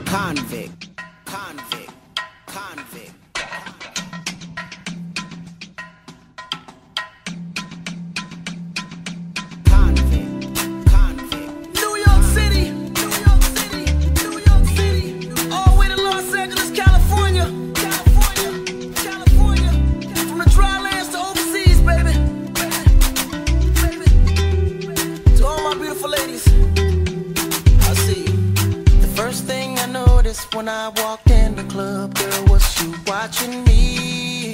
Convict, convict, convict. When I walked in the club, girl, was you watching me?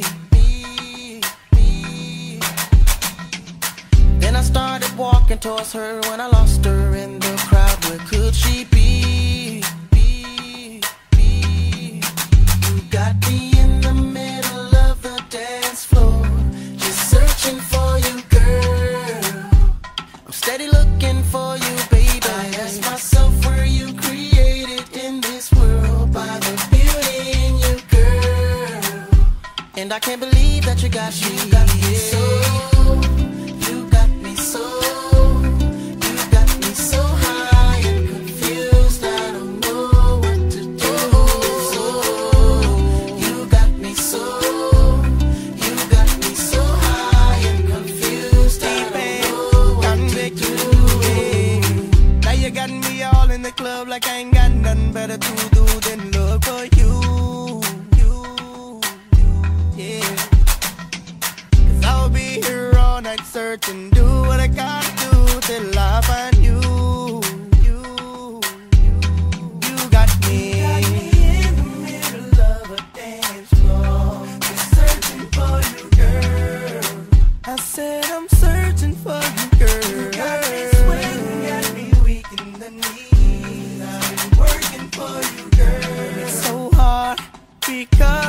Then I started walking towards her when I lost her in the crowd. Where could she be? You got me in the middle of the dance floor, just searching for you, girl. I'm steady looking for you, baby. I ask myself, were you created in this world by the beauty in you, girl? And I can't believe that you got me. You got me so, you got me so, you got me so high and confused. I don't know what to do. So you got me so, you got me so high and confused. I don't know what to do. Now you got me all in the club like I ain't got nothing better to do than look for you. Yeah. 'Cause I'll be here all night searching, do what I gotta do till I find you. You got me in the middle of a dance floor, just searching for you, girl. I said I'm searching for you, girl. You got me sweating, got me weak in the knees. I've been working for you, girl. It's so hard because